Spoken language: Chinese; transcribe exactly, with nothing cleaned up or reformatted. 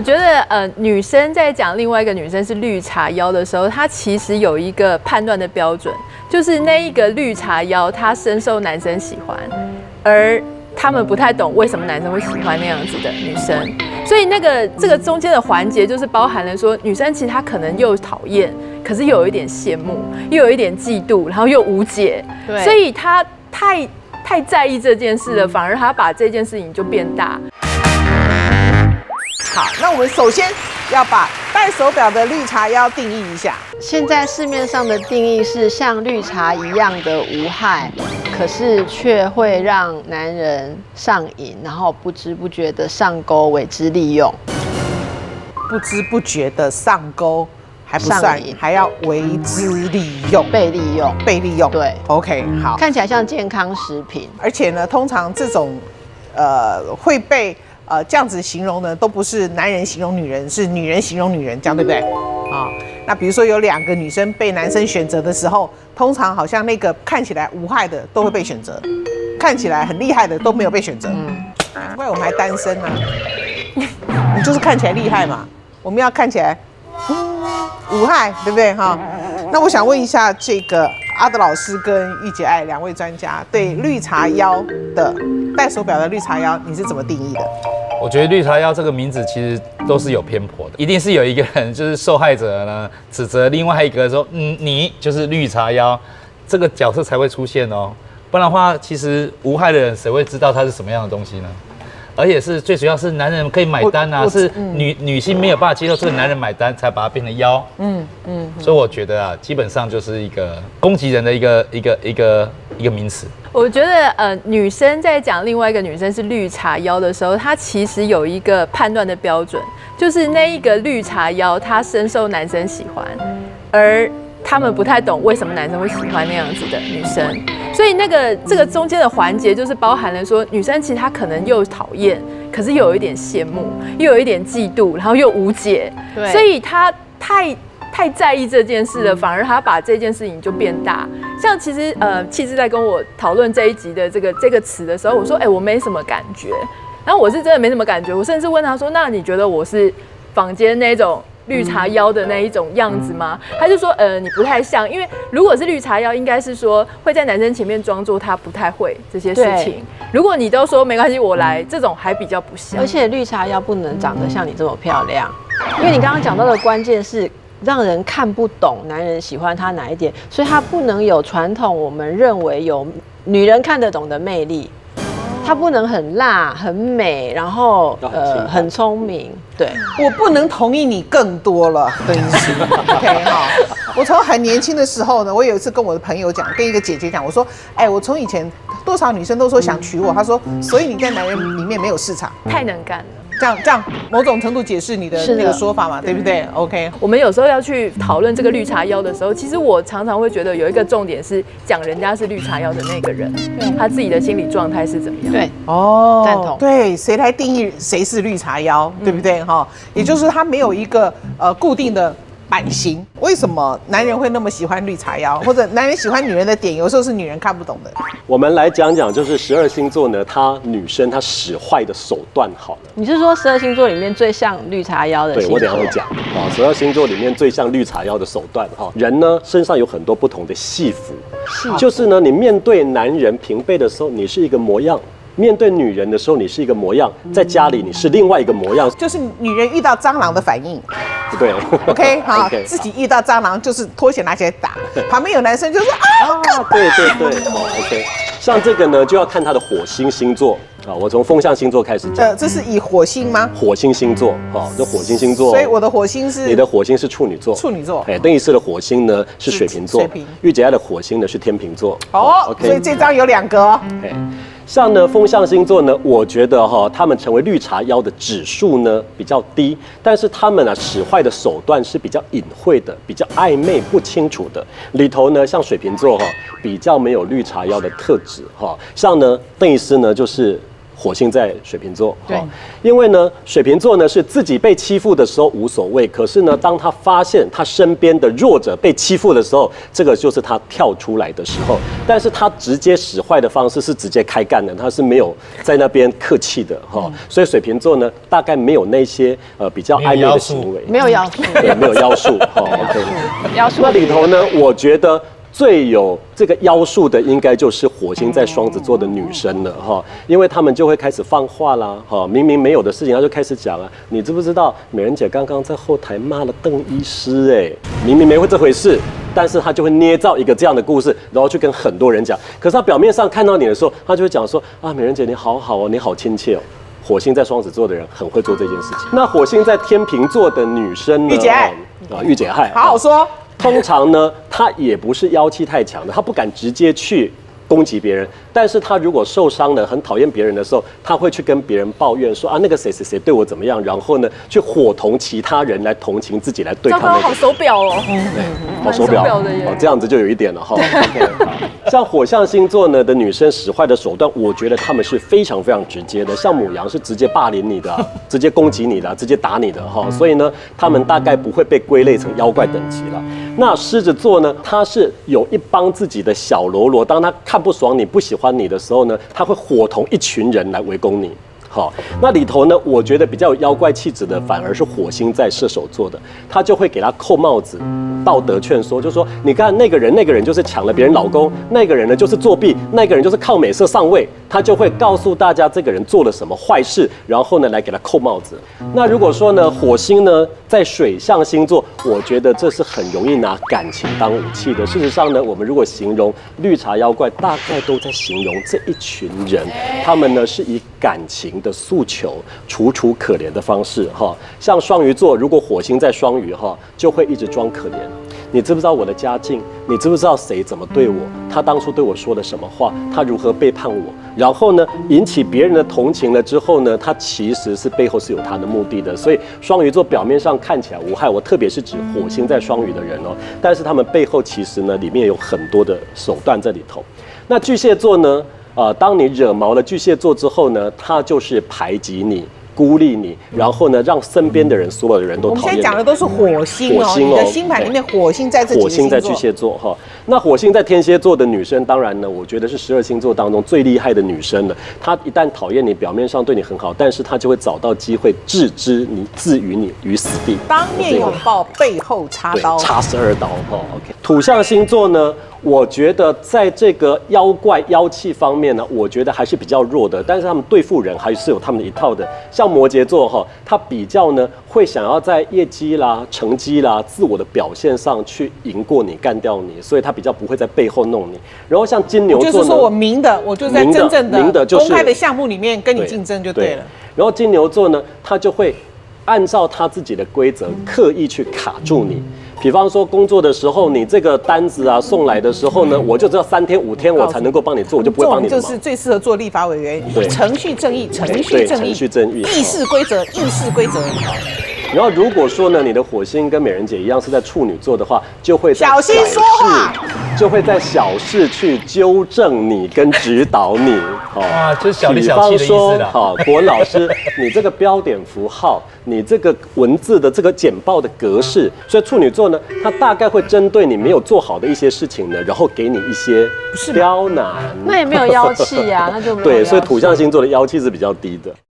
我觉得呃，女生在讲另外一个女生是绿茶妖的时候，她其实有一个判断的标准，就是那一个绿茶妖她深受男生喜欢，而他们不太懂为什么男生会喜欢那样子的女生，所以那个这个中间的环节就是包含了说，女生其实她可能又讨厌，可是又有一点羡慕，又有一点嫉妒，然后又无解，对，所以她太太在意这件事了，反而她把这件事情就变大。 好，那我们首先要把戴手表的绿茶妖定义一下。 现在市面上的定义是像绿茶一样的无害，可是却会让男人上瘾，然后不知不觉的上钩，为之利用。 不知不觉的上钩还不算，还要为之利用， 被利用， 被利用。 对 ，OK， 好， 看起来像健康食品， 而且呢，通常这种呃会被呃这样子形容呢，都不是男人形容女人，是女人形容女人，这样对不对？啊、哦，那比如说有两个女生被男生选择的时候，通常好像那个看起来无害的都会被选择，看起来很厉害的都没有被选择。嗯，难怪我们还单身呢、啊。你就是看起来厉害嘛，我们要看起来嗯无害，对不对哈？那我想问一下，这个阿德老师跟玉洁爱两位专家对绿茶妖的戴手表的绿茶妖，你是怎么定义的？ 我觉得绿茶妖这个名字其实都是有偏颇的，一定是有一个人就是受害者呢，指责另外一个说，嗯，你就是绿茶妖，这个角色才会出现哦，不然的话，其实无害的人谁会知道它是什么样的东西呢？而且是最主要是男人可以买单啊，是女、嗯、女性没有办法接受这个男人买单，才把它变成妖。嗯嗯，所以我觉得啊，基本上就是一个攻击人的一个一个一个一个名词。 我觉得呃，女生在讲另外一个女生是绿茶妖的时候，她其实有一个判断的标准，就是那一个绿茶妖她深受男生喜欢，而他们不太懂为什么男生会喜欢那样子的女生，所以那个这个中间的环节就是包含了说，女生其实她可能又讨厌，可是又有一点羡慕，又有一点嫉妒，然后又无解，对，所以她太太在意这件事了，反而她把这件事情就变大。像其实呃，气质在跟我讨论这一集的这个这个词的时候，我说，哎、欸，我没什么感觉，然后我是真的没什么感觉，我甚至问他说，那你觉得我是坊间那种绿茶妖的那一种样子吗？他就说，呃，你不太像，因为如果是绿茶妖，应该是说会在男生前面装作他不太会这些事情。如果你都说没关系，我来，这种还比较不像。 而且绿茶妖不能长得像你这么漂亮，因为你刚刚讲到的关键是让人看不懂男人喜欢他哪一点，所以他不能有传统我们认为有女人看得懂的魅力。她不能很辣、很美，然后呃很聪明。对， 我不能同意你更多了，邓医师。OK 哈，我从很年轻的时候呢，我有一次跟我的朋友讲，跟一个姐姐讲，我说，哎，我从以前多少女生都说想娶我，她说，所以你在男人里面没有市场， 太能干了。 这样这样，某种程度解释你的那个说法嘛，对不对 ？OK。 我们有时候要去讨论这个绿茶妖的时候，其实我常常会觉得有一个重点是讲人家是绿茶妖的那个人，他自己的心理状态是怎么样？ 对， 哦，赞同。对，谁来定义谁是绿茶妖，对不对？哈、嗯，也就是他没有一个呃固定的版型。为什么男人会那么喜欢绿茶妖，或者男人喜欢女人的点，有时候是女人看不懂的？ 我们来讲讲，就是十二星座呢，它女生她使坏的手段好了。 你是说十二星座里面最像绿茶妖的星座？ 对，我等一下会讲啊，十二星座里面最像绿茶妖的手段哈。人呢身上有很多不同的戏服，就是呢，你面对男人平辈的时候，你是一个模样。面对女人的时候，你是一个模样；在家里，你是另外一个模样。 就是女人遇到蟑螂的反应， 对 ，OK， 好， okay, 自己遇到蟑螂就是拖鞋拿起来打，旁边有男生就说啊， 啊对对对 ，OK。像这个呢，就要看他的火星星座啊。我从风象星座开始讲。 呃，这是以火星吗？ 火星星座啊，这火星星座。 所以我的火星是？ 你的火星是处女座。 处女座。 哎，邓医师的火星呢是水瓶座。 水瓶。 玉洁爱的火星呢是天秤座。 哦 ，OK。所以这张有两个哦。 哎。像呢风象星座呢，我觉得哈、哦，他们成为绿茶妖的指数呢比较低，但是他们啊使坏的手段是比较隐晦的，比较暧昧不清楚的。里头呢，像水瓶座哈、哦，比较没有绿茶妖的特质哈、哦。像呢邓医师呢就是火星在水瓶座， 对， 因为呢，水瓶座呢是自己被欺负的时候无所谓，可是呢，当他发现他身边的弱者被欺负的时候，这个就是他跳出来的时候。但是他直接使坏的方式是直接开干的，他是没有在那边客气的哈。嗯、所以水瓶座呢，大概没有那些呃比较暧昧的行为， 没有妖术， 对，没有妖术。哦 ，OK， 妖术那里头呢，我觉得。最有这个妖术的，应该就是火星在双子座的女生了哈，因为她们就会开始放话啦，哈，明明没有的事情，她就开始讲了。你知不知道美人姐刚刚在后台骂了邓医师？哎，明明没会这回事，但是她就会捏造一个这样的故事，然后去跟很多人讲。可是她表面上看到你的时候，她就会讲说啊，美人姐你好好哦，你好亲切哦。火星在双子座的人很会做这件事情。那火星在天秤座的女生呢？ 御姐爱啊，御姐爱， 好好说。 通常呢，她也不是妖气太强的，她不敢直接去攻击别人。但是她如果受伤了，很讨厌别人的时候，她会去跟别人抱怨说啊，那个谁谁谁对我怎么样，然后呢，去伙同其他人来同情自己，来对抗那个。 好手表哦， 对，好手表哦，这样子就有一点了哈。像火象星座呢的女生使坏的手段，我觉得她们是非常非常直接的。像牡羊是直接霸凌你的，直接攻击你的，直接打你的哈。所以呢，她们大概不会被归类成妖怪等级了。那狮子座呢，他是有一帮自己的小喽啰，当他看不爽你、不喜欢你的时候呢，他会伙同一群人来围攻你。好，那里头呢，我觉得比较有妖怪气质的，反而是火星在射手座的，他就会给他扣帽子，道德劝说，就说你看那个人，那个人就是抢了别人老公，那个人呢就是作弊，那个人就是靠美色上位，他就会告诉大家这个人做了什么坏事，然后呢来给他扣帽子。那如果说呢，火星呢在水象星座，我觉得这是很容易拿感情当武器的。事实上呢，我们如果形容绿茶妖怪，大概都在形容这一群人，他们呢是以感情的诉求楚楚可怜的方式哈。像双鱼座，如果火星在双鱼哈，就会一直装可怜。你知不知道我的家境？你知不知道谁怎么对我？他当初对我说了什么话？他如何背叛我？然后呢，引起别人的同情了之后呢，他其实是背后是有他的目的的。所以双鱼座表面上看起来无害，我特别是指火星在双鱼的人哦，但是他们背后其实呢，里面有很多的手段在里头。那巨蟹座呢？呃，当你惹毛了巨蟹座之后呢，他就是排挤你。孤立你，然后呢，让身边的人，所有的人都讨厌你。 我们现在讲的都是火星哦， 火星哦， 你的星盘里面火星在这几个火星在巨蟹座哈。那火星在天蝎座的女生，当然呢，我觉得是十二星座当中最厉害的女生了。她一旦讨厌你，表面上对你很好，但是她就会找到机会置之你置于你于死地。 当面拥抱，背后插刀， 插十二刀哈。OK， 土象星座呢？我觉得在这个妖怪妖气方面呢，我觉得还是比较弱的，但是他们对付人还是有他们的一套的。像摩羯座哈，他比较呢会想要在业绩啦、成绩啦、自我的表现上去赢过你、干掉你，所以他比较不会在背后弄你。然后像金牛座呢， 就是说我明的，我就在真正的公开的项目里面跟你竞争就对了。 然后金牛座呢，他就会按照他自己的规则刻意去卡住你。比方说工作的时候，你这个单子啊送来的时候呢，我就知道三天五天我才能够帮你做，我就不会帮你的忙。 就是最适合做立法委员，程序正义，程序正义， 程序正义， 议事规则，议事规则。 然后如果说呢，你的火星跟美人姐一样是在处女座的话，就会小心说话， 就会在小事去纠正你跟指导你。 哇，就是小里小气的意思啦。 好，国文老师，你这个标点符号，你这个文字的这个简报的格式，所以处女座呢，它大概会针对你没有做好的一些事情呢，然后给你一些刁难。 那也没有妖气呀，那就没有。 对，所以土象星座的妖气是比较低的。